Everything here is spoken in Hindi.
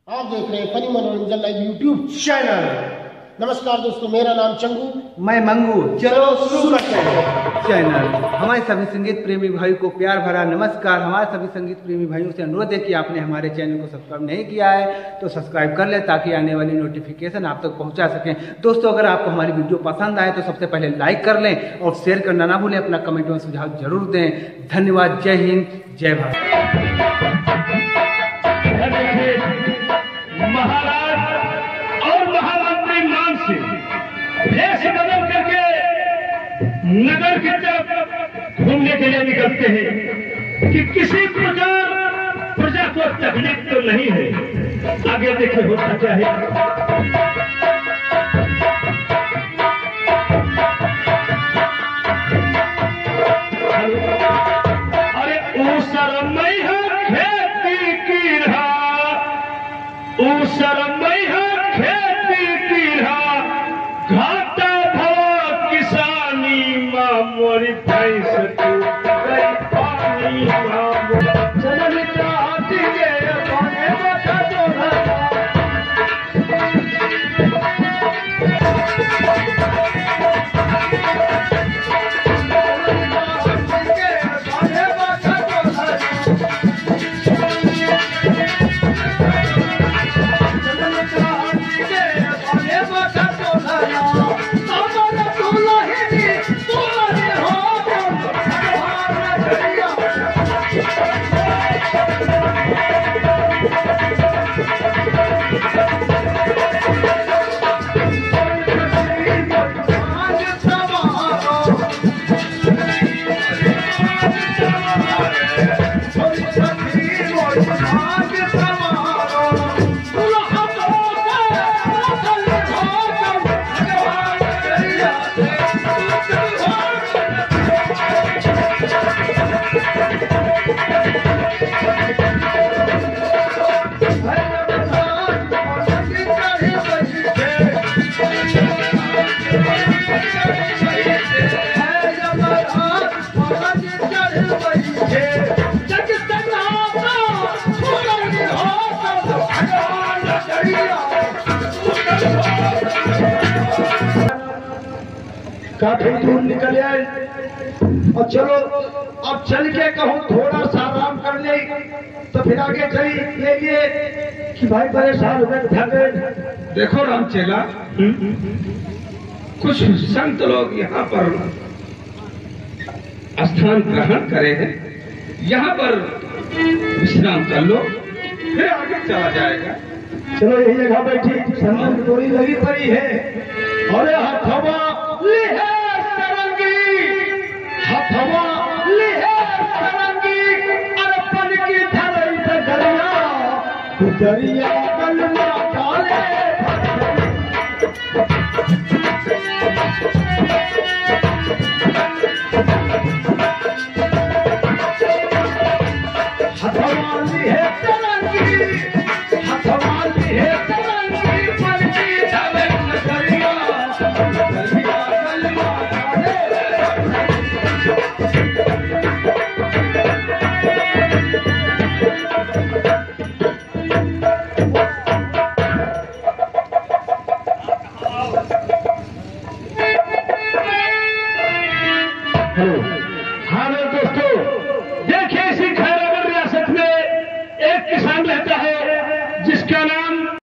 आप देख रहे हैं फनी मनोरंजन लाइव यूट्यूब चैनल। नमस्कार दोस्तों, मेरा नाम चंगू, मैं मंगू। चलो शुरू करते हैं चैनल। हमारे सभी संगीत प्रेमी भाई को प्यार भरा नमस्कार। हमारे सभी संगीत प्रेमी भाइयों से अनुरोध है कि आपने हमारे चैनल को सब्सक्राइब नहीं किया है तो सब्सक्राइब कर लें ताकि आने वाली नोटिफिकेशन आप तक पहुंचा सकें। दोस्तों, अगर आपको हमारी वीडियो पसंद आए तो सबसे पहले लाइक कर लें और शेयर करना ना भूलें। अपना कमेंट में सुझाव जरूर दें। धन्यवाद। जय हिंद, जय भारत। महाराज और महाराष्ट्री नाम से भेष बदल करके नगर की तरफ घूमने के लिए निकलते हैं कि किसी प्रकार प्रजा को तकलीफ तो नहीं है। आगे देखिए होता क्या है। अरे ओ शरमई है खेती की रहा, ओ शरमई है खेती की रहा, घाटा भवा किसानी माँ मोरी भैंस तू गई पानी माँ चलन चाहती है पाने बता दो काफी दूर निकल आए और चलो अब चल के कहूँ थोड़ा सा आराम कर ले तो फिर आगे चली ये कि भाई परेशान हो गए। देखो रामचेला, कुछ संत लोग यहाँ पर स्थान ग्रहण करे हैं, यहाँ पर विश्राम कर लो, फिर आगे चला जाएगा। चलो यही जगह बैठी संगम डोरी लगी पड़ी है। अरे हथवा ली है सरंगी, हथवा ली है सरंगी, अरपन की धरई पे दरिया, दरिया कलमा काले हथवा ली है सरंगी, हथवा ली है सरंगी, मन की धरई पे दरिया, दरिया कलमा काले। हाँ दोस्तों, देखिए इसी खैराबाद रियासत में एक किसान रहता है जिसका नाम